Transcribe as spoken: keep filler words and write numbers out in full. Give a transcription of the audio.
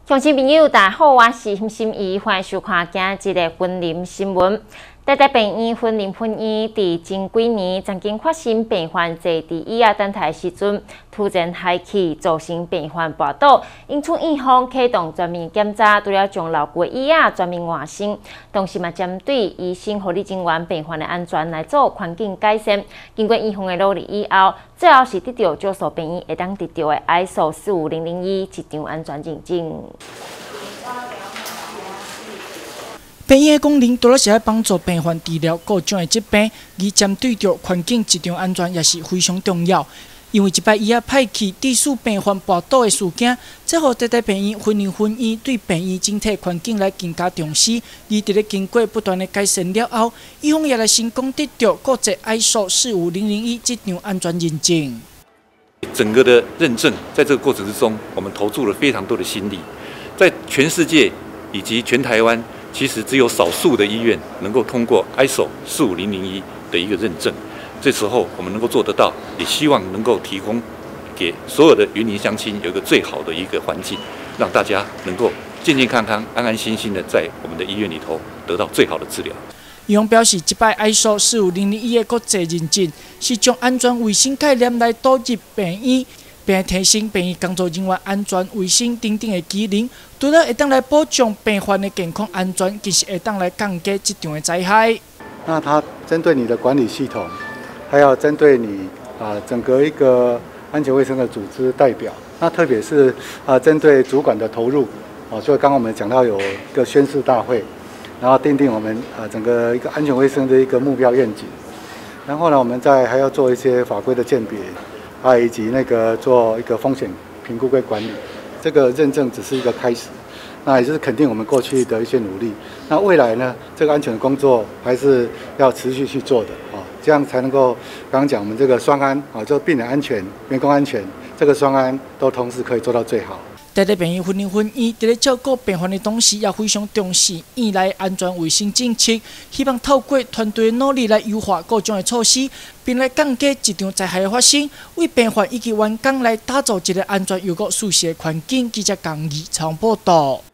乡亲朋友，大家好，我是欣心怡，欢迎收看今日的婚龄新闻。台大病院婚龄婚姻伫前几年曾经发生病患坐伫椅仔等待时阵，突然嗨起，造成病患跌倒。因此，院方启动全面检查，除了将老旧椅仔全面换新，同时嘛针对医生、护理人员、病患的安全来做环境改善。经过院方的努力以后，最后是得到少数病院会当得到的 I S O 四五零零一一场安全认证。 病院的功能除了是来帮助病患治疗各种的疾病，而针对着环境质量安全也是非常重要。因为一摆椅仔歹去，致使病患跌倒的事件，这互台大病院婚龄婚姻对病院整体环境来更加重视。而伫咧经过不断的改善了后，医方也来成功得到国际 I S O 四五零零一这场安全认证。 整个的认证，在这个过程之中，我们投注了非常多的心力，在全世界以及全台湾。 其实只有少数的医院能够通过 I S O 四五零零一的一个认证，这时候我们能够做得到，也希望能够提供给所有的云林乡亲有一个最好的一个环境，让大家能够健健康康、安安心心的在我们的医院里头得到最好的治疗。 医方表示，这摆 I S O 四五零零一的国际认证是将安全卫生概念来导入病院。 并提升病院工作人员安全、卫生等等的技能，除了会当来保障病患的健康安全，其实会当来降低这场的灾害。 那它针对你的管理系统，还有针对你啊整个一个安全卫生的组织代表，那特别是啊针对主管的投入，哦，所以刚刚我们讲到有一个宣誓大会，然后订定我们啊整个一个安全卫生的一个目标愿景，然后呢，我们再还要做一些法规的鉴别。 啊，以及那个做一个风险评估跟管理，这个认证只是一个开始，那也就是肯定我们过去的一些努力。那未来呢，这个安全的工作还是要持续去做的啊，这样才能够刚刚讲我们这个双安啊，就病人安全、员工安全，这个双安都同时可以做到最好。 台大病院婚龄婚姻在咧照顾病患的同时，也非常重视院内安全卫生政策，希望透过团队的努力来优化各种的措施，并来降低一场灾害的发生，为病患以及员工来打造一个安全又个舒适的环境。记者江义采访报道。